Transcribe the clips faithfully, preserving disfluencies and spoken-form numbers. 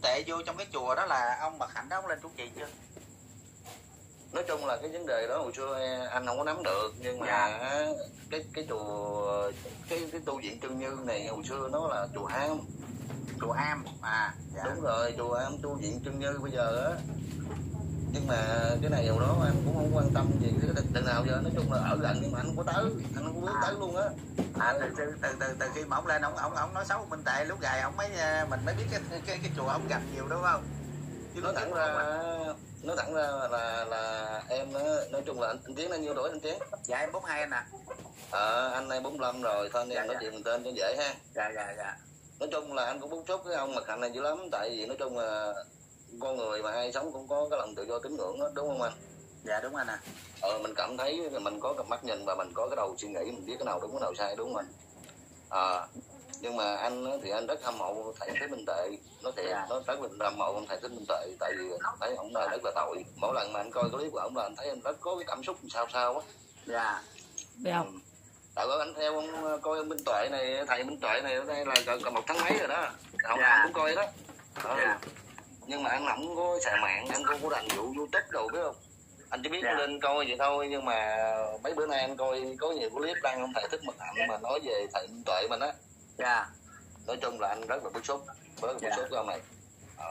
tệ vô trong cái chùa đó là ông Mật Hạnh đó ông lên chủ trì chưa? Nói chung là cái vấn đề đó hồi xưa anh không có nắm được, nhưng mà dạ. cái cái chùa cái cái tu viện Trân Như này hồi xưa nó là chùa Am. Chùa Am à? Dạ. Đúng rồi, chùa Am tu viện Trân Như bây giờ á. Nhưng mà cái này hồi đó anh cũng không quan tâm gì cái từ nào giờ, nói chung là ở gần nhưng mà anh không có tới, anh không có bước à. tới luôn á. À, từ, từ, từ, từ, từ khi mà ông lên ông ông ông nói xấu Minh Tệ lúc gài ông mới mình mới biết cái cái cái chùa ông gặp nhiều đúng không? Chứ nói thẳng ra nói thẳng ra là là em nói chung là anh, anh Tiến bao nhiêu tuổi anh Tiến? Dạ em bốn mươi hai anh ạ. À. Ờ anh nay bốn mươi lăm rồi, thôi anh dạ, em nói dạ. chuyện mình tên cho dễ ha. Dạ dạ dạ. Nói chung là anh cũng bức xúc cái ông Mật Hạnh này dữ lắm, tại vì nói chung là con người mà ai sống cũng có cái lòng tự do tín ngưỡng đó, đúng không anh? Dạ đúng anh à. Ờ mình cảm thấy mình có cặp mắt nhìn và mình có cái đầu suy nghĩ, mình biết cái nào đúng cái nào sai, đúng không anh? À, nhưng mà anh thì anh rất hâm mộ thầy Thích Minh Tệ, nó thiệt dạ. nó rất là hâm mộ ông thầy Thích Minh Tệ, tại vì thấy ông này rất là tội. Mỗi lần mà anh coi clip của ông là anh thấy anh rất có cái cảm xúc sao sao á. Dạ. Ừ. Tại vì anh theo ông coi ông Minh Tuệ này, thầy Minh Tuệ này ở đây là gần một tháng mấy rồi đó, không dạ. anh cũng coi đó. Ừ. Dạ. Nhưng mà anh không có xài mạng, anh không có đành vụ YouTube đâu biết không? Anh chỉ biết dạ. lên coi vậy thôi, nhưng mà mấy bữa nay anh coi có nhiều clip đăng ông thầy Thích Mật Hạnh mà nói về thầy Minh Tuệ mình á. Dạ. Nói chung là anh rất là bức xúc, rất là bức dạ. xúc với ông này. À.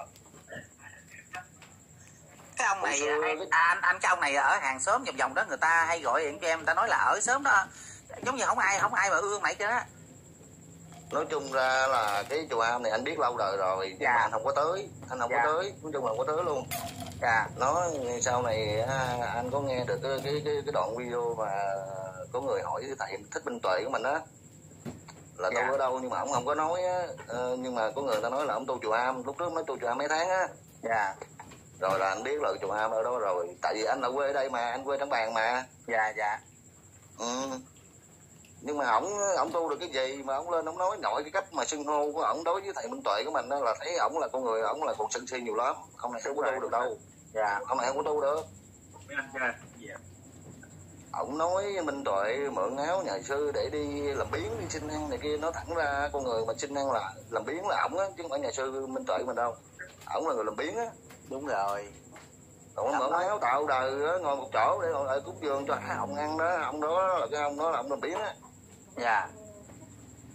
Cái ông này xưa, cái... À, anh anh cái ông này ở hàng xóm vòng vòng đó người ta hay gọi điện cho em, người ta nói là ở xóm đó giống như không ai không ai mà ương mày chứ đó. Nói chung ra là cái chùa Am này anh biết lâu đời rồi, nhưng dạ. mà anh không có tới, anh không dạ. có tới, nói chung là không có tới luôn. Dạ. Nó sau này anh có nghe được cái cái cái, cái đoạn video mà có người hỏi thầy Thích Minh Tuệ của mình á là dạ. tu ở đâu, nhưng mà ông không có nói á, ờ, nhưng mà có người ta nói là ông tu chùa Am, lúc trước mới tu chùa Am mấy tháng á. Dạ. Rồi là anh biết là chùa Am ở đó rồi, tại vì anh ở quê ở đây mà, anh quê Trảng Bàng mà. Dạ dạ. Ừ. Nhưng mà ổng ổng tu được cái gì mà ổng lên ổng nói nội cái cách mà xưng hô của ổng đối với thầy Minh Tuệ của mình đó là thấy ổng là con người, ổng là còn sân si nhiều lắm, ông này không có tu được đâu. Dạ. Ông này không có tu được. Dạ. Ổng nói Minh Tuệ mượn áo nhà sư để đi làm biếng, đi xin ăn này kia, nói thẳng ra con người mà xin ăn là làm biếng là ổng á, chứ không phải nhà sư Minh Tuệ mình đâu. Ổng là người làm biếng á. Đúng rồi. Còn mượn áo tạo đời ngồi một chỗ để ngồi lại cúng dường cho hai ông ăn đó, ông đó là cái ông đó là ông làm biếng á. Dạ. Ừ.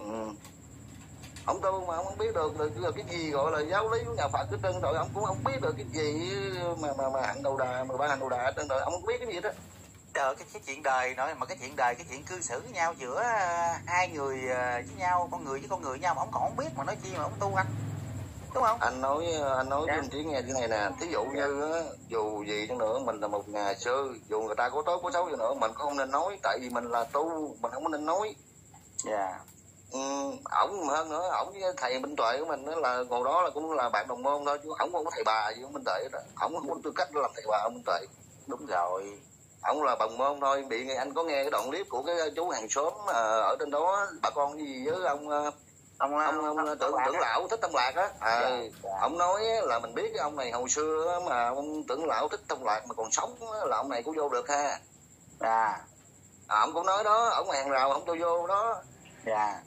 Ông tu mà ông không biết được là cái gì gọi là giáo lý của nhà Phật cái trơn rồi, ông cũng không biết được cái gì mà mà mà hạnh đầu đà, mười ba hạnh đầu đà trơn rồi, ông không biết cái gì đó. Trời, cái, cái chuyện đời nói mà cái chuyện đời, cái chuyện cư xử với nhau giữa hai người với nhau, con người với con người với nhau mà ông còn không biết mà nói chi mà ông tu anh. Đúng không? Anh nói anh nói dạ. với anh Tiến nghe cái này nè, thí dụ dạ. như á, dù gì chăng nữa mình là một nhà sư, dù người ta có tốt có xấu gì nữa mình cũng không nên nói, tại vì mình là tu, mình không có nên nói. Dạ. Ừ, ổng hơn nữa, ổng với thầy Minh Tuệ của mình đó là hồi đó là cũng là bạn đồng môn thôi, chứ ổng không có thầy bà gì của Minh Tuệ đó, ổng không có tư cách làm thầy bà ông Minh Tuệ. Đúng rồi. Ổng là đồng môn thôi, bị anh có nghe cái đoạn clip của cái chú hàng xóm ở trên đó, bà con gì với ông ông ông, ông, ông tưởng tưởng lão Thích Tông Lạc á. À, dạ, dạ. Ông nói là mình biết cái ông này hồi xưa mà ông tưởng lão Thích Tông Lạc mà còn sống là ông này cũng vô được ha. Dạ. À, ông cũng nói đó, ông hàng rào ông tôi vô đó. Dạ.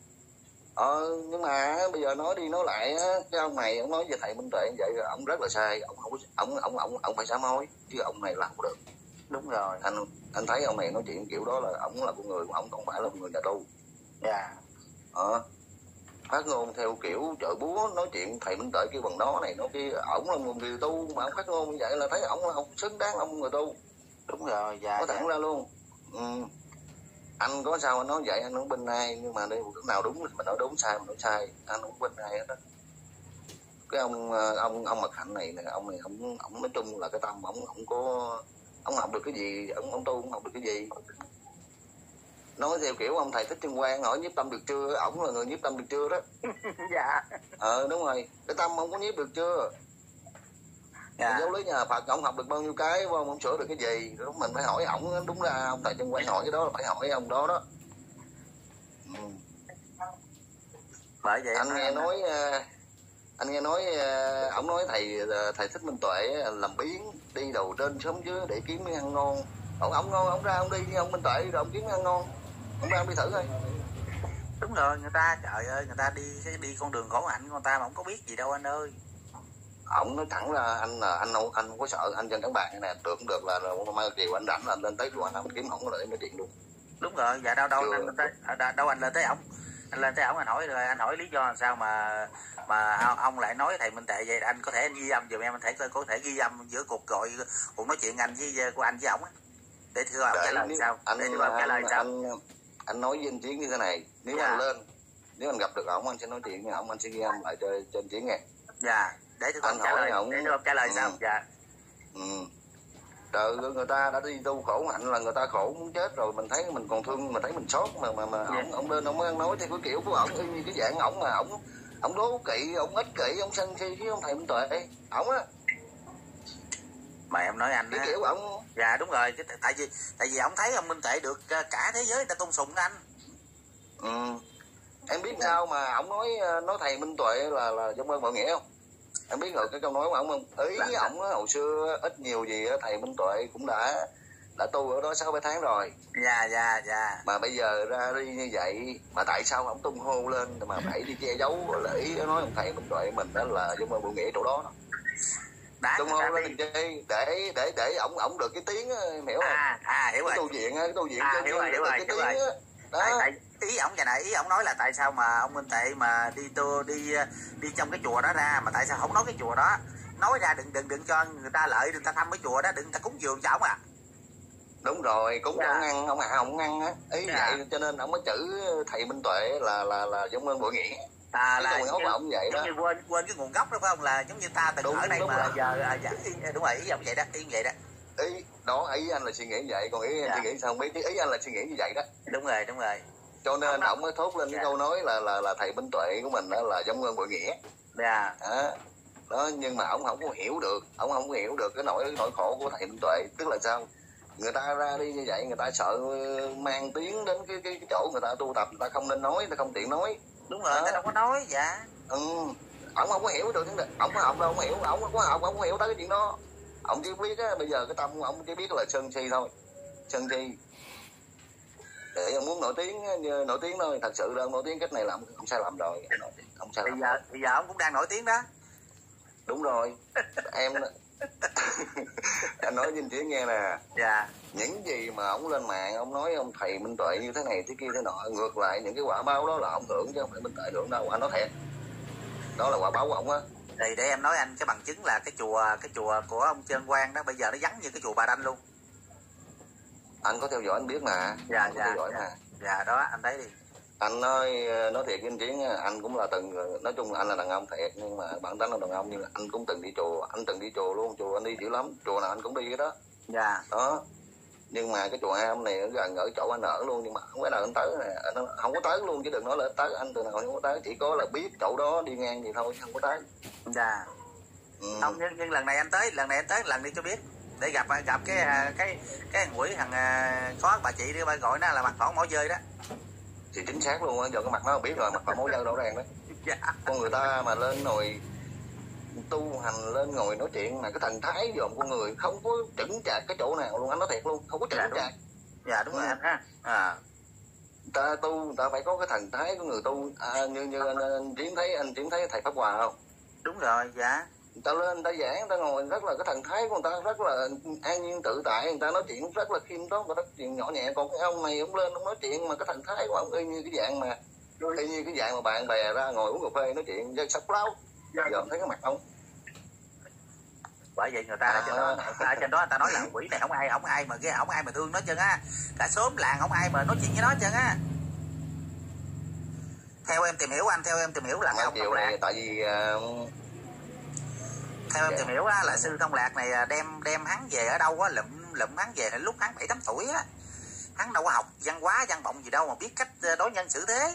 Ờ, nhưng mà bây giờ nói đi nói lại á, cái ông này ông nói về thầy Minh Tuệ như vậy là ông rất là sai, ông không ông ông ông ông phải sám hối, chứ ông này làm không được. Đúng rồi. Anh anh thấy ông này nói chuyện kiểu đó là ông là con người, ông không phải là một người nhà tu. Dạ. Ờ. Phát ngôn theo kiểu chợ búa, nói chuyện thầy Minh Tuệ kêu bằng đó này nó kia, ổng là một người tu mà ông phát ngôn như vậy là thấy ổng là không xứng đáng ông người tu. Đúng rồi. Dạ. Có thẳng dạ. ra luôn. Ừ. Anh có sao anh nói vậy, anh không bên ai, nhưng mà đây lúc nào đúng thì mình nói đúng, sai mình nói sai, anh không bên ai hết đó. Cái ông ông ông Mật Hạnh này nè, ông này ông ông nói chung là cái tâm ông không có, ông học được cái gì, ông ông tu không học được cái gì. Nói theo kiểu ông thầy Thích Trân Quang hỏi nhiếp tâm được chưa, ổng là người nhiếp tâm được chưa đó. Dạ. Ờ đúng rồi, cái tâm ông có nhiếp được chưa. Dạ. Giáo lý nhà Phật ông học được bao nhiêu cái, không ông sửa được cái gì, đúng mình phải hỏi ổng. Đúng ra ông thầy Trân Quang hỏi cái đó là phải hỏi ông đó đó. Ừ. Bởi vậy anh nghe nói anh nghe nói ổng nói thầy thầy Thích Minh Tuệ làm biến đi đầu trên sớm dưới để kiếm miếng ăn ngon. Ông ông ngon ông ra ông đi với ông Minh Tuệ rồi ông kiếm miếng ăn ngon, ông ra ông đi thử thôi. Đúng rồi, người ta trời ơi, người ta đi đi con đường khổ hạnh của người ta mà không có biết gì đâu anh ơi. ổng nói thẳng ra anh là anh không anh không có sợ, anh trên các bạn này được cũng được là, là mai chiều anh rảnh là anh lên tới chùa anh kiếm ổng để nói chuyện luôn. Đúng rồi, dạ đâu đâu Chưa... anh lên tới đâu anh lên tới ổng, anh lên tới ổng anh hỏi rồi anh hỏi lý do làm sao mà mà ông lại nói thầy Minh Tệ vậy, anh có thể anh ghi âm giùm em, anh thể có thể ghi âm giữa cuộc gọi cuộc nói chuyện anh với của anh với ổng á, để thưa ông trả lời sao, anh, để thưa ông trả lời sao. Anh, anh nói với anh Chiến như thế này, nếu dạ. anh lên, nếu anh gặp được ổng anh sẽ nói chuyện với ổng, anh sẽ ghi âm lại cho cho anh Chiến nghe. Dạ, để thưa ông trả lời, ổng... để thưa ông trả lời ừ. sao. Dạ. Ừ. Trời, người ta đã đi tu khổ hạnh là người ta khổ muốn chết rồi, mình thấy mình còn thương, mình thấy mình xót mà mà mà ổng ổng lên ổng mới nói theo cái kiểu của ổng, như cái dạng ổng mà ổng ổng đố kỵ, ổng ích kỷ, ổng sân si với ông thầy Minh Tuệ ổng á. Mà em nói anh cái á, kiểu ổng. Dạ đúng rồi, tại vì tại vì ổng thấy ông Minh Tuệ được cả thế giới người ta tôn sùng anh. Ừ. Em biết sao mà ổng nói nói thầy Minh Tuệ là là giống ơn mọi nghĩa không? Em biết rồi cái câu nói của ổng không? Ý ổng hồi xưa ít nhiều gì thầy Minh Tuệ cũng đã đã tu ở đó sáu bảy tháng rồi. Dạ dạ dạ. Mà bây giờ ra đi như vậy mà tại sao ổng tung hô lên mà phải đi che giấu là ý nói ông thầy Minh Tuệ mình đó là giống ơn mọi nghĩa chỗ đó. Tung hô lên để để để để ổng ổng được cái tiếng hiểu không? À à hiểu cái rồi. Tu viện cái tu viện à, hiểu rồi hiểu rồi hiểu rồi. Tại, tại ý ổng vậy này, ý ổng nói là tại sao mà ông Minh Tệ mà đi tu đi đi trong cái chùa đó ra mà tại sao không nói cái chùa đó, nói ra đừng đừng đừng cho người ta lợi, đừng ta thăm cái chùa đó, đừng ta cúng dường cho ổng à. Đúng rồi, cúng cho ổng ăn, ông hạ ổng ăn á, ý dạ. Vậy cho nên ổng mới chữ thầy Minh Tuệ là là là giống ơn bội nghĩa. À là giống như, ổng vậy giống đó. Như quên quên cái nguồn gốc đó phải không, là giống như ta từng đúng, ở đây mà rồi. Giờ à, dạ, ý, đúng rồi, ý ông vậy đó, ý vậy đó. Ý đó, ý anh là suy nghĩ vậy, còn ý em dạ. suy nghĩ sao không biết, ý anh là suy nghĩ như vậy đó. Đúng rồi đúng rồi. Cho nên ổng mới thốt lên dạ. cái câu nói là là là thầy Minh Tuệ của mình đó là giống ơn bội nghĩa. Dạ. Đó. Đó, nhưng mà ổng không có hiểu được, ổng không có hiểu được cái nỗi cái nỗi khổ của thầy Minh Tuệ, tức là sao? Người ta ra đi như vậy, người ta sợ mang tiếng đến cái cái, cái chỗ người ta tu tập, người ta không nên nói, người ta không tiện nói. Đúng rồi, người ta đâu có nói. Dạ. Ừ, ổng không có hiểu được, ổng có học đâu không hiểu, ổng không có học, ổng không hiểu tới cái chuyện đó. Ổng chỉ biết á, bây giờ cái tâm ổng chỉ biết là sân si thôi, sân si để ông muốn nổi tiếng, nổi tiếng thôi, thật sự là nổi tiếng cách này là ông sai lầm rồi, ông sai lầm. Bây giờ bây giờ ông cũng đang nổi tiếng đó. Đúng rồi. Em anh nói với anh Chiến nghe nè. Dạ. Những gì mà ông lên mạng ông nói ông thầy Minh Tuệ như thế này thế kia thế nọ, ngược lại những cái quả báo đó là ông hưởng chứ không phải Minh Tuệ hưởng đâu, anh nói thiệt, đó là quả báo của ông á. Thì để em nói anh cái bằng chứng là cái chùa cái chùa của ông Trân Quang đó bây giờ nó vắng như cái chùa Bà Đanh luôn. Anh có theo dõi anh biết mà. Dạ anh có dạ, theo dõi dạ. mà. Dạ đó anh thấy đi. Anh nói nói thiệt với anh Chiến, anh cũng là từng, nói chung là anh là đàn ông thiệt, nhưng mà bản tính là đàn ông, nhưng mà anh cũng từng đi chùa, anh từng đi chùa luôn, chùa anh đi dữ lắm, chùa nào anh cũng đi cái đó. Dạ. Đó. Nhưng mà cái chùa Am này ở gần ở chỗ anh ở luôn, nhưng mà không có nào anh tới nè, anh không có tới luôn, chứ đừng nói là tới, anh từ nào không có tới, chỉ có là biết chỗ đó đi ngang gì thôi, không có tới. Dạ. Ừ. Không, nhưng, nhưng lần này anh tới, lần này anh tới lần đi cho biết, để gặp gặp cái cái cái thằng quỷ thằng có bà chị đi bà gọi nó là mặt phỏng mỏ chơi đó. Thì chính xác luôn á, giờ cái mặt nó không biết rồi, mặt phẳng mỏ chơi rõ ràng đấy. Dạ. Con người ta mà lên ngồi tu hành, lên ngồi nói chuyện mà cái thần thái dòm con người không có chững chạc cái chỗ nào luôn, anh nói thiệt luôn, không có chững dạ, chạc. Dạ đúng ừ. rồi anh ha. À. Người ta tu người ta phải có cái thần thái của người tu, à, như như anh, anh Chiến thấy anh Chiến thấy thầy Pháp Hòa không? Đúng rồi. Dạ. Người ta lên người ta giảng, người ta ngồi rất là cái thần thái của người ta rất là an nhiên tự tại, người ta nói chuyện rất là khiêm tốn và rất chuyện nhỏ nhẹ. Còn cái ông này ông lên ông nói chuyện mà cái thần thái của ông y như cái dạng mà y như cái dạng mà bạn bè ra ngồi uống cà phê nói chuyện với sắp láo. Giờ thấy cái mặt ông. Bởi vậy người ta à, trên đó, à, trên đó người ta nói là quỷ này không ai không ai mà ghê, không ai mà thương nó chân á, cả xóm làng không ai mà nói chuyện với nó chân á. Theo em tìm hiểu anh, theo em tìm hiểu là ông Thông Lạc, tại vì uh... theo em tìm hiểu á, là sư Thông Lạc này đem đem hắn về ở đâu á, lụm lụm hắn về lúc hắn bảy tám tuổi á, hắn đâu có học văn hóa văn vọng gì đâu mà biết cách đối nhân xử thế.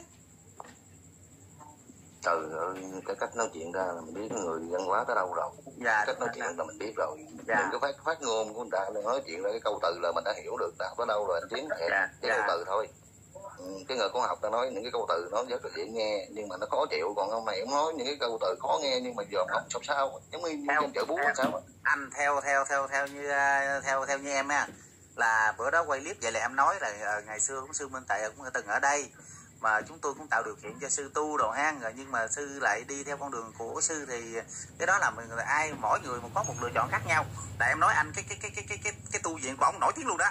Trời ơi, cái cách nói chuyện ra là mình biết người văn hóa tới đâu rồi. Dạ, cách nói chuyện là mình biết rồi. Dạ. Đừng có phát phát ngôn của người ta nói chuyện ra cái câu từ là mình đã hiểu được nào tới đâu rồi anh Chiến. Dạ. Cái Dạ. câu từ thôi. Ừ, cái người có học ta nói những cái câu từ nó rất là dễ nghe nhưng mà nó khó chịu, còn ông này ông nói những cái câu từ khó nghe nhưng mà giờ ông sao sao giống như theo, chợ búa sao anh theo theo theo theo như theo theo như em á, là bữa đó quay clip vậy là em nói là ngày xưa cũng sư Minh Tệ cũng từng ở đây mà chúng tôi cũng tạo điều kiện cho sư tu đồ hang rồi, nhưng mà sư lại đi theo con đường của sư thì cái đó là mình ai mỗi người một có một lựa chọn khác nhau. Tại em nói anh cái cái cái cái cái cái, cái tu viện của ổng nổi tiếng luôn đó,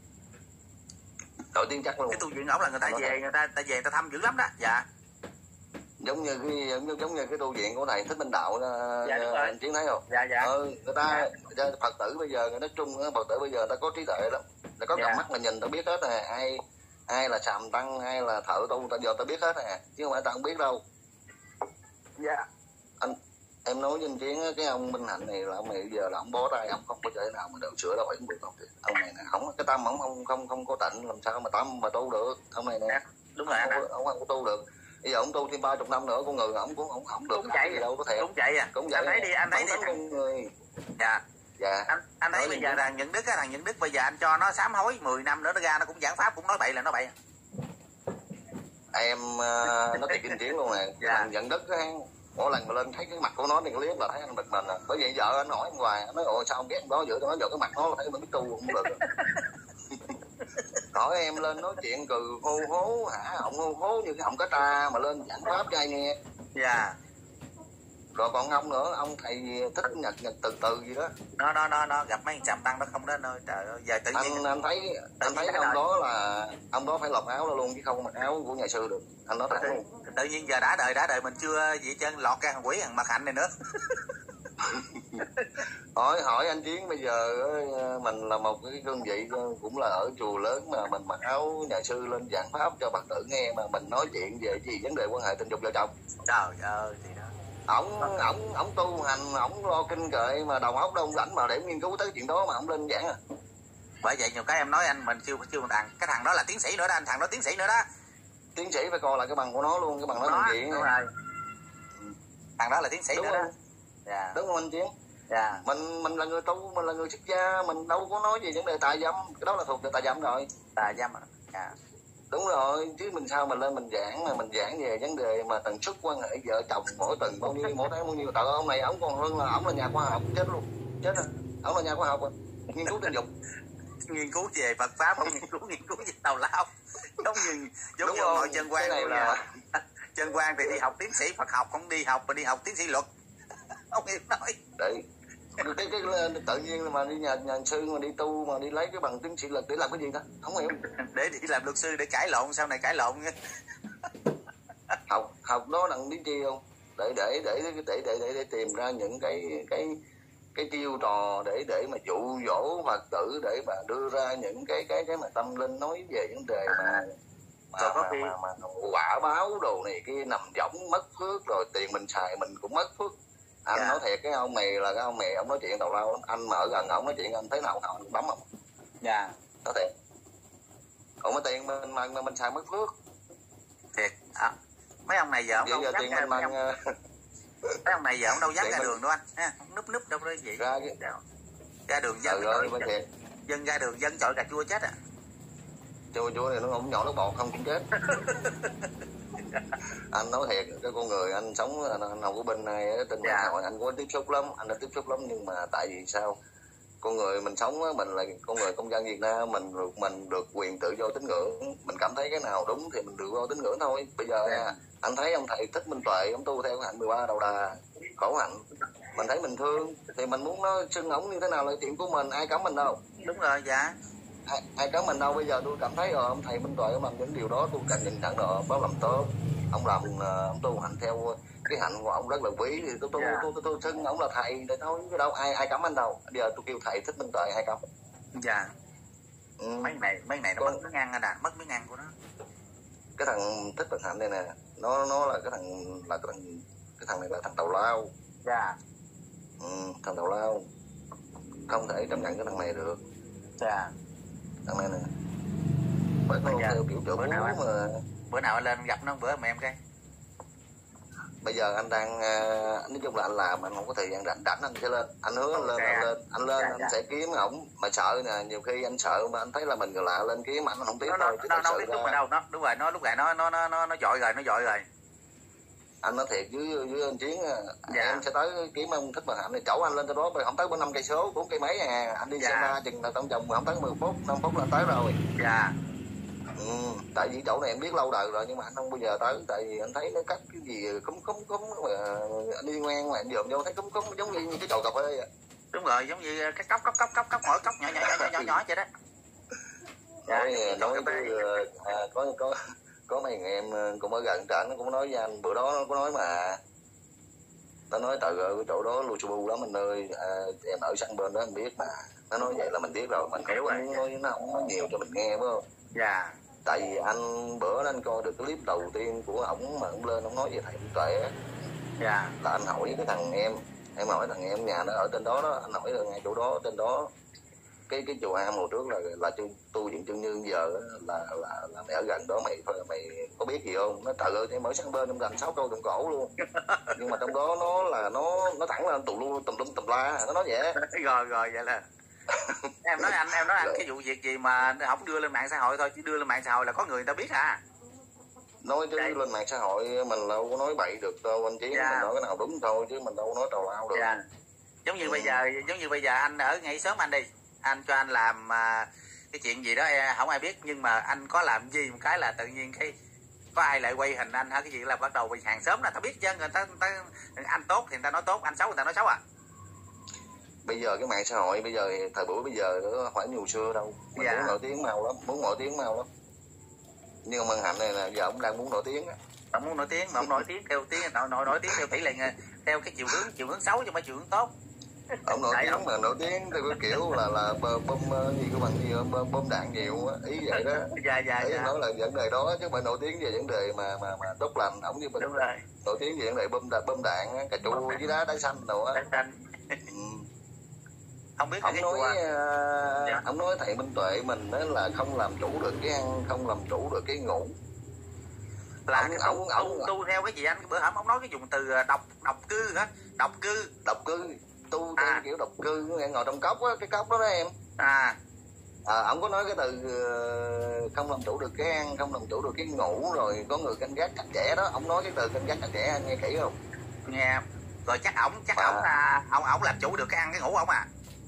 nổi tiếng chắc luôn. Cái tu viện ổng là người ta về người ta ta về người ta thăm dữ lắm đó. Dạ, giống như cái giống như, giống như cái tu viện của thầy Thích Minh Đạo. Dạ, đúng rồi. Anh Chiến thấy không? Dạ dạ. Ừ, người ta dạ. Phật tử bây giờ nói chung Phật tử bây giờ ta có trí tuệ lắm, ta có dạ. cặp mắt là nhìn ta biết hết nè, ai ai là sàm tăng, ai là thợ tu, ta giờ ta biết hết nè, chứ không phải ta không biết đâu. Dạ. Anh em nói với anh Chiến cái ông Minh Hạnh này là ông này bây giờ là ông bó tay, ông không có thể nào mà đều sửa đâu, phải không được không? Ông này nè, không cái tâm ông không không không có tịnh, làm sao mà tâm mà tu được ông này nè. Dạ. Đúng rồi, ông, ông không có tu được. Bây giờ ông tu thêm ba chục năm nữa con người ông cũng không không được. Cũng chạy gì đâu có thể. Cũng chạy à. Cũng vậy. Anh thấy đi, anh thấy đi. Con người. Dạ. Dạ. Anh, anh thấy bây giờ thằng Nhận Đức á, thằng Nhận Đức bây giờ anh cho nó sám hối mười năm nữa nó ra nó cũng giảng pháp cũng nói bậy là nó bậy. Em uh, nói thiệt kinh Chiến luôn nè. Dạ. Thằng Nhận Đức á, mỗi lần mà lên thấy cái mặt của nó thì clip là thấy anh bực mình à. Bởi vậy vợ anh hỏi anh hoài, anh nói ồ sao ông ghét đó dữ, nó giờ cái mặt nó là thấy mình biết tu không được. Hỏi em lên nói chuyện cừ hô hố hả, ông hô hố như cái họng cá tra mà lên giảng pháp cho ai nghe. Dạ. Rồi còn ông nữa, ông thầy thích nhật nhật từ từ gì đó. Nó nó nó nó gặp mấy sàm tăng nó không đến nơi. Trời ơi, giờ tự nhiên anh anh thấy anh thấy ông đó là ông đó phải lọc áo ra luôn chứ không mặc áo của nhà sư được. Anh nói thật luôn. Tự nhiên giờ đã đời đã đời mình chưa gì chân lọt ra thằng quỷ thằng mặt hạnh này nữa. hỏi hỏi anh Chiến bây giờ mình là một cái cương vị cũng là ở chùa lớn mà mình mặc áo nhà sư lên giảng pháp cho Phật tử nghe mà mình nói chuyện về gì vấn đề quan hệ tình dục vợ chồng. Trời ơi thì đó. Ổng ổng ổng tu hành, ổng lo kinh kệ mà đầu óc đâu không rảnh mà để nghiên cứu tới chuyện đó mà ổng lên giảng à. Bởi vậy nhiều cái em nói anh mình chưa chưa thằng cái thằng đó là tiến sĩ nữa đó anh, thằng đó tiến sĩ nữa đó. Tiến sĩ phải coi lại cái bằng của nó luôn, cái bằng nó làm gì. Đúng rồi. Thằng đó là tiến sĩ đúng nữa không? Đó. Dạ. Đúng không anh Chiến? Dạ. Mình mình là người tu, mình là người xuất gia, mình đâu có nói gì vấn đề tà dâm, cái đó là thuộc về tà dâm rồi. Tà dâm à? Dạ. Đúng rồi, chứ mình sao mình lên mình giảng mà mình giảng về vấn đề mà tần suất quan hệ vợ chồng mỗi tuần bao nhiêu, mỗi tháng bao nhiêu. Tại ông này ổng còn hơn là ổng là nhà khoa học, chết luôn, chết rồi. Ổng là nhà khoa học, nghiên cứu tình dục, nghiên cứu về Phật pháp, không nghiên cứu nghiên cứu về tào lao, giống như giống đúng như rồi, mọi chân quan này là chân quan thì đi học tiến sĩ Phật học, không đi học mà đi học tiến sĩ luật. Ông hiểu nói đấy. Cái, cái, cái, tự nhiên mà đi nhà, nhà sư mà đi tu mà đi lấy cái bằng tiến sĩ luật để làm cái gì ta, không hiểu. Để đi làm luật sư để cãi lộn, sau này cãi lộn. học học đó đặng đi chi không, để để để để để để, để tìm ra những cái cái cái chiêu trò để để mà dụ dỗ Phật tử, để mà đưa ra những cái cái cái mà tâm linh nói về vấn đề mà mà, mà, mà, mà, mà quả báo đồ này kia nằm võng mất phước, rồi tiền mình xài mình cũng mất phước. Anh dạ. Nói thiệt cái ông này là cái ông này ông nói chuyện tào lao lắm, anh mà ở gần ông nói chuyện anh thấy nào nào anh bấm không. Dạ. Nói thiệt. Còn cái tiền mình mà mình, mình xài mất phước. Thiệt. À, mấy ông này giờ ông đâu dám ra, mấy, ông... mấy ông này giờ ông đâu dám ra mình... đường đâu anh, ha, núp núp đâu đó gì. Ra, cái... ra đường dân rồi, dân, dân ra đường dân chọi cà chua chết à. Chua chua này nó không nhỏ nó bọt không cũng chết. Anh nói thiệt, cái con người anh sống anh, anh không có bên này trên mạng xã hội anh có tiếp xúc lắm, anh đã tiếp xúc lắm, nhưng mà tại vì sao con người mình sống mình là con người công dân Việt Nam, mình được mình được quyền tự do tín ngưỡng, mình cảm thấy cái nào đúng thì mình tự do tín ngưỡng thôi. Bây giờ yeah. Anh thấy ông thầy Thích Minh Tuệ ông tu theo cái hạnh mười ba đầu đà khổ hạnh, mình thấy mình thương thì mình muốn nó xưng ổng như thế nào là chuyện của mình, ai cấm mình đâu. Đúng rồi. Dạ. ai, ai cấm mình đâu. Bây giờ tôi cảm thấy rồi ông thầy Minh Tuệ ông làm những điều đó tôi cảm nhìn thẳng rồi báo làm tốt, ông làm ông tu hành theo cái hạnh của ông rất là quý, thì tôi tôi yeah. tôi tôi, tôi xưng ông là thầy để thôi chứ đâu ai ai cấm anh đâu. Bây giờ tôi kêu thầy Thích Minh Tuệ ai cấm. Dạ. Ừ. mấy này mấy này nó Còn... mất miếng ăn anh à, mất miếng ăn của nó. Cái thằng Thích Bình Hạnh này nè, nó nó là cái thằng là cái thằng cái thằng này là thằng tào lao. Dạ. Ừ, thằng tào lao không thể chấp nhận cái thằng này được. Dạ. Thằng này nè bởi nó theo kiểu trợ búa mà. Bữa nào anh lên gặp nó bữa mà em cái. Bây giờ anh đang nói chung là anh làm anh không có thời gian rảnh, rảnh anh sẽ lên, anh hứa anh lên okay. anh lên anh lên dạ, anh dạ. sẽ kiếm ổng mà sợ nè, nhiều khi anh sợ mà anh thấy là mình người lạ lên kiếm anh không tiếp thôi. Nó nó biết lúc mà đâu nó đúng rồi, nó lúc này nó nó nó nó nó dội rồi nó dội rồi. Anh nói thiệt với với anh Chiến dạ. Em sẽ tới kiếm ông Thích Bình Hạnh này, chỗ anh lên tới đó không tới bốn năm cây số, bốn cây mấy à, anh đi dạ. xe ra chừng là tổng vòng không tới mười phút, năm phút là tới rồi. Dạ. Ừ, tại vì chỗ này em biết lâu đời rồi nhưng mà anh không bao giờ tới, tại vì anh thấy nó cắt cái gì cúm cúm cúm mà anh đi ngoan mà anh dòm vô thấy cúm cúm giống như cái chậu cà phê vậy. Đúng rồi, giống như cái cốc cốc cốc cốc cốc mỗi cốc nhỏ nhỏ nhỏ nhỏ nhỏ vậy đó. Nói dạ, nói với, à, có có có mấy người em cũng ở gần trển nó cũng nói với anh bữa đó nó có nói mà nó nói từ cái chỗ đó lu bu lắm anh ơi, à, em ở sang bên đó anh biết mà, nó nói vậy là mình biết rồi, mình không có muốn nói nó không nói nhiều cho mình nghe phải không? Dạ. Tại vì anh bữa đó anh coi được cái clip đầu tiên của ổng mà ổng lên ổng nói về thầy Minh Tuệ á. Dạ. Là anh hỏi cái thằng em em hỏi thằng em nhà nó ở trên đó đó, anh hỏi là ngay chỗ đó trên đó cái cái chùa Am hồi trước là là tu viện Chân Như giờ là là là mày ở gần đó mày mày có biết gì không? Nó trời ơi em ở sang bên em làm sáu câu đồng cổ luôn. Nhưng mà trong đó nó là nó nó thẳng lên tùm luôn tùm lum tùm la, nó nói vậy. Rồi rồi vậy là em nói anh em nói anh cái vụ việc gì mà không đưa lên mạng xã hội thôi, chứ đưa lên mạng xã hội là có người người ta biết à. Nói chứ đấy. Lên mạng xã hội mình đâu có nói bậy được đâu anh Chiến, dạ. Mình nói cái nào đúng thôi chứ mình đâu có nói tào lao được. Dạ. Giống như ừ. bây giờ giống như bây giờ anh ở ngay sớm anh đi, anh cho anh làm uh, cái chuyện gì đó không ai biết, nhưng mà anh có làm gì một cái là tự nhiên cái có ai lại quay hình anh hả, cái gì là bắt đầu bị hàng xóm là ta biết chứ, người ta, người ta anh tốt thì người ta nói tốt, anh xấu người ta nói xấu à. Bây giờ cái mạng xã hội bây giờ thời buổi bây giờ nó phải nhiều xưa đâu, mình dạ. Muốn nổi tiếng mau lắm, muốn nổi tiếng mau lắm. Nhưng mà Hạnh này là giờ ông đang muốn nổi tiếng á. Ông muốn nổi tiếng mà ông nổi tiếng theo tiếng nổi nổi nổi tiếng theo tỷ lệ theo cái chiều hướng chiều hướng xấu chứ không phải chiều hướng tốt. Ông nổi tiếng ông... mà nổi tiếng theo cái kiểu là là bom gì của bằng gì bom, bom đạn nhiều á, ý vậy đó. Dạ dạ. Ý dạ. Nói là vấn đề đó chứ mà nổi tiếng về vấn đề mà mà mà tốt lành, ổng như mình. Đúng rồi. Nổi tiếng về vấn đề bom đạn bom đạn cà chua với đá đá xanh đồ á. Đá xanh. Không biết ông nói uh, dạ. Ông nói thầy Minh Tuệ mình đó là không làm chủ được cái ăn, không làm chủ được cái ngủ. Là ông ông ông tu theo cái gì anh? Bữa hổm ông nói cái dùng từ độc độc cư hả? Độc cư. Độc cư. Tu theo à. Kiểu độc cư ngồi trong cốc á, cái cốc đó đó em. À. À, ông có nói cái từ không làm chủ được cái ăn, không làm chủ được cái ngủ, rồi có người canh gác chặt chẽ đó, ông nói cái từ canh gác chặt chẽ anh nghe kỹ không? Nghe. Rồi chắc ổng chắc à. ổng là ông ổng làm chủ được cái ăn cái ngủ ổng à.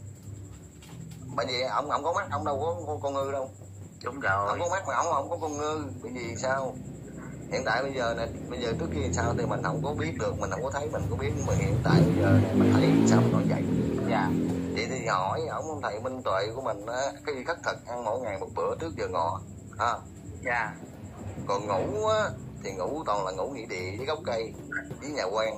Bởi vì ông ông có mắt, ông đâu có con, con ngư đâu. Đúng rồi. Ông có mắt mà ông không có con ngư, bởi vì sao? Hiện tại bây giờ này, bây giờ trước kia sao thì mình không có biết được, mình không có thấy, mình có biết, nhưng mà hiện tại bây giờ này mình thấy sao mình nói vậy. Dạ. Vậy thì hỏi ông thầy Minh Tuệ của mình á, cái gì khất thực ăn mỗi ngày một bữa trước giờ ngọ, ha. Dạ. Còn ngủ á thì ngủ toàn là ngủ nghỉ địa với gốc cây với nhà quan.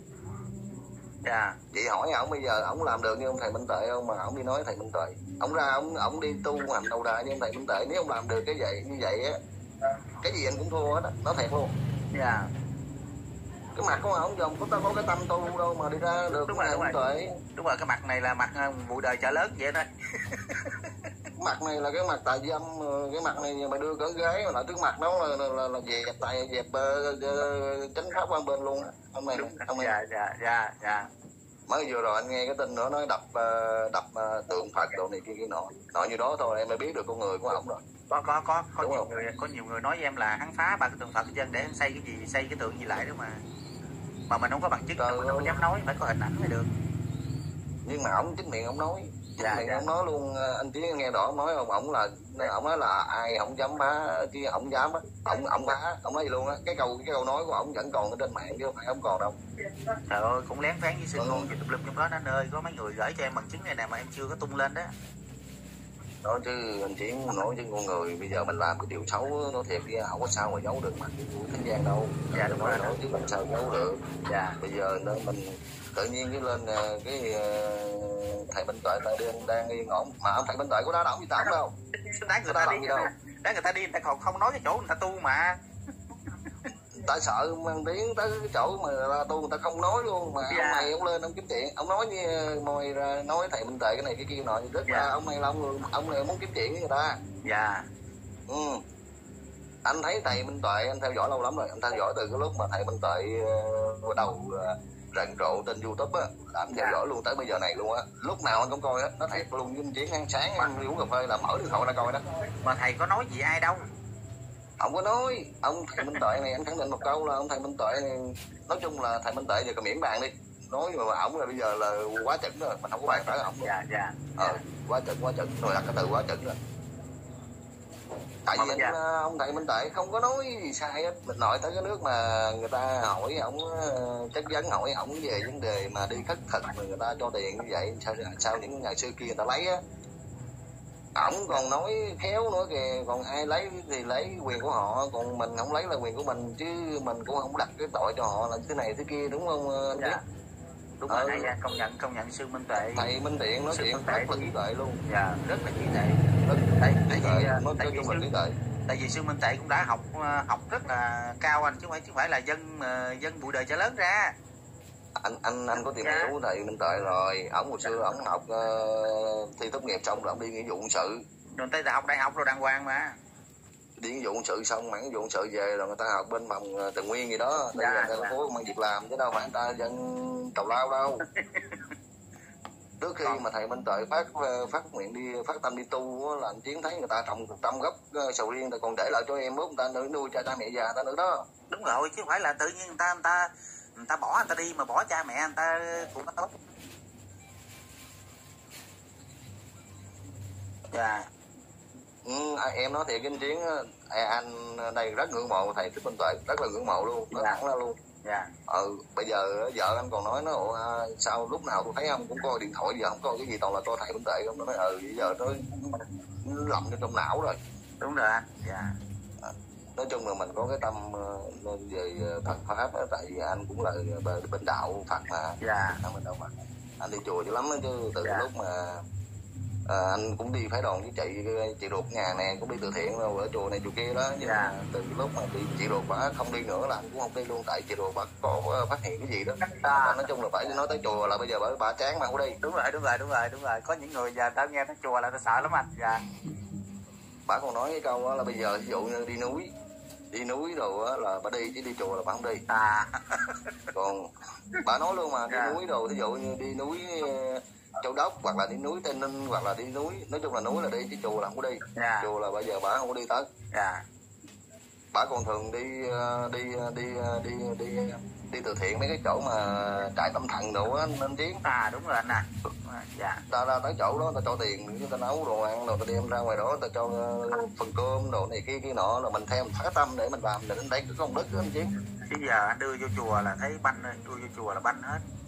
Dạ. Chị hỏi ổng bây giờ ổng làm được như ông thầy Minh Tuệ không mà ổng đi nói thầy Minh Tuệ. Ổng ra ổng ổng đi tu hành đầu đà như ông thầy Minh Tuệ, nếu ông làm được cái vậy như vậy á, cái gì anh cũng thua hết á, nói thiệt luôn. Dạ. Cái mặt của ổng dòng có có cái tâm tu đâu mà đi ra được. Đúng rồi, đúng rồi. Tuệ. Đúng rồi, cái mặt này là mặt vụ đời chợ lớn vậy thôi. Mặt này là cái mặt tà dâm, cái mặt này mà đưa con gái mà lại trước mặt đó là là, là, là dẹp tài dẹp uh, tránh pháp quan bên luôn á. Ông này ông này. Dạ dạ dạ dạ. Mới vừa rồi anh nghe cái tin nữa nói đập uh, đập uh, tượng Phật đồ này kia kia nọ. Nọ như đó thôi em mới biết được con người của ổng rồi. Có có có có nhiều người có nhiều người nói với em là hắn phá ba cái tượng Phật trên để hắn xây cái gì xây cái tượng gì lại đó mà. Mà mình không có bằng chứng, mình không dám nói, phải có hình ảnh mới được. Nhưng mà ổng chính miệng ổng nói. Dạ, miệng dạ. Ông nói luôn, anh Chí nghe rõ ông nói không, ổng là ổng nói là ai không dám phá chứ ổng dám á, ổng ổng phá, ổng nói gì luôn á, cái câu cái câu nói của ổng vẫn còn ở trên mạng chứ không phải không còn đâu. Trời ơi, cũng lén phán với sư con gì tùm lum trong đó anh ơi, có mấy người gửi cho em bằng chứng này nè mà em chưa có tung lên đó. Nói chứ anh Chí nói chứ con người bây giờ mình làm cái điều xấu nó thiệt kia không có sao mà giấu được mặt của thế gian đâu. Dạ đúng rồi, nói chứ làm sao giấu được. Dạ. Bây giờ nó mình tự nhiên cái lên cái thầy Minh Tuệ ta đang đang yên ổn mà ông thầy Minh Tuệ của đó động gì tao đâu. Đáng người ta đi đâu. Đáng người ta đi người ta còn không nói cái chỗ người ta tu mà. Ta sợ mang tiếng tới cái chỗ mà ra tu người ta không nói luôn mà. Dạ. Ông này ông lên ông kiếm chuyện, ông nói như mồi ra nói thầy Minh Tuệ cái này cái kia nọ, rất dạ. Là ông này là ông ông này muốn kiếm chuyện với người ta. Dạ. Ừ. Anh thấy thầy Minh Tuệ anh theo dõi lâu lắm rồi, anh theo dõi từ cái lúc mà thầy Minh Tuệ uh, đầu uh, rần rộ trên YouTube á, làm theo dõi luôn tới bây giờ này luôn á, lúc nào anh cũng coi á, nó thiệt luôn. Với Chiến ăn sáng ăn uống cà phê là mở điện thoại ra coi đó. Mà thầy có nói gì ai đâu. Ông có nói, ông thầy Minh Tuệ này anh khẳng định một câu là ông thầy Minh Tuệ này, nói chung là thầy Minh Tuệ giờ cầm miễn bàn đi, nói mà ổng là bây giờ là quá chuẩn rồi, mình không có bàn tới ổng. Dạ dạ. Ờ, quá chuẩn quá chuẩn rồi, đặt cái từ quá chuẩn rồi. tại vì anh, ông thầy Minh Tệ không có nói gì sai hết. Mình nội tới cái nước mà người ta hỏi ổng, chất vấn hỏi ổng về vấn đề mà đi khất thực mà người ta cho tiền như vậy, sao sao những ngày xưa kia người ta lấy á, ổng còn nói khéo nữa kìa, còn ai lấy thì lấy quyền của họ, còn mình không lấy là quyền của mình, chứ mình cũng không đặt cái tội cho họ là thế này thế kia, đúng không anh? Dạ. Đúng rồi, ừ. Công nhận công nhận sư Minh Tuệ, thầy Minh Tiện nói chuyện rất là trí tuệ luôn. Dạ, rất là trí tuệ. Rất tại tại vì nói tại vì chung là trí tuệ. Tại vì sư Minh Tuệ cũng đã học học rất là cao anh, chứ không phải chứ không phải là dân dân bụi đời chợ lớn ra. Anh anh anh có tìm dạ. hiểu thầy Minh Tuệ rồi, ổng hồi xưa ổng học uh, thi tốt nghiệp xong rồi ổng đi nghĩa vụ quân sự. Rồi tới học đại học rồi đàng hoàng mà. Đi nghĩa vụ quân sự xong mãn nghĩa vụ quân sự về rồi người ta học bên phòng Tần Nguyên gì đó, đây dạ, là thành phố mang việc làm chứ đâu phải người ta dân tàu lao đâu. Trước khi còn... mà thầy Minh Tuệ phát phát nguyện đi phát tâm đi tu là anh Chiến thấy người ta trồng một trăm gốc sầu riêng rồi còn để lại cho em ướp, người ta nuôi, nuôi cha cha mẹ già ta nữa đó. Đúng rồi, chứ không phải là tự nhiên người ta người ta người ta bỏ người ta đi mà bỏ cha mẹ người ta cũng có tốt. Dạ. Ừ, em nói thiệt anh Chiến, anh đây rất ngưỡng mộ thầy Thích Minh Tuệ, rất là ngưỡng mộ luôn, nói dạ. thẳng ra luôn. Dạ. Ừ, bây giờ vợ anh còn nói nó sao lúc nào tôi thấy ông cũng coi điện thoại, giờ không coi cái gì toàn là coi thầy Minh Tuệ không. Nó nói ừ bây giờ nó lầm vô trong não rồi. Đúng rồi anh. Dạ. Nói chung là mình có cái tâm về Phật pháp đó, tại vì anh cũng là bên đạo Phật mà. Dạ. Bên đạo Phật. Anh đi chùa dữ lắm đó, chứ từ dạ. lúc mà à, anh cũng đi phái đoàn với chị chị ruột nhà nè, cũng đi từ thiện rồi ở chùa này chùa kia đó, nhưng dạ. mà từ lúc mà bị chị ruột bà không đi nữa là anh cũng không đi luôn, tại chị ruột bà có phát hiện cái gì đó. À. Nói chung là phải nói tới chùa là bây giờ bà, bà chán mà không đi. Đúng rồi đúng rồi đúng rồi đúng rồi, có những người giờ tao nghe tới chùa là tao sợ lắm anh. Dạ. Bà còn nói cái câu đó là bây giờ ví dụ như đi núi đi núi rồi á là bà đi, chứ đi chùa là bà không đi. À. Còn bà nói luôn mà đi dạ. núi rồi ví dụ như đi núi Châu Đốc hoặc là đi núi Tây Ninh hoặc là đi núi, nói chung là núi là đi, chứ chùa là không có đi. Yeah. Chùa là bây giờ bà không có đi tới. Yeah. Bà còn thường đi đi đi đi đi đi từ thiện mấy cái chỗ mà trại tâm thần đồ á anh Chiến. À đúng rồi anh à. Dạ. Ta ra tới chỗ đó ta cho tiền, người ta nấu đồ ăn rồi ta đem ra ngoài đó ta cho phần cơm đồ này kia kia nọ, là mình theo mình phát tâm để mình làm, để đến đây có công đức đó anh Chiến. Bây giờ anh đưa vô chùa là thấy banh, đưa vô chùa là banh hết.